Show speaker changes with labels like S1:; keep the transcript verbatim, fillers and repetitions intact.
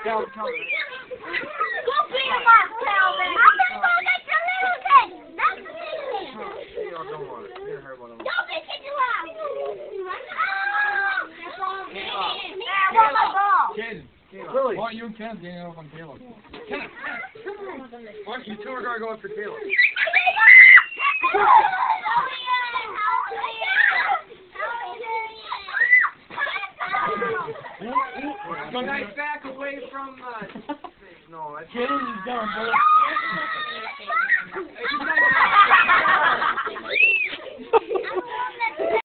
S1: Calvin, Calvin.
S2: Go beat him up, Calvin. I'm just going to get your little thing. That's the thing.
S1: You don't want it. You're gonna hurt one of them.
S2: Don't get you out.
S1: Caleb.
S2: Where's my ball?
S3: Caden.
S1: Lily.
S3: Why aren't you and Ken getting off on Caleb? Ken.
S1: Why don't you two are going to go after Caleb?
S3: Nice back away from uh
S1: No, that's...
S3: Caden's done, bro.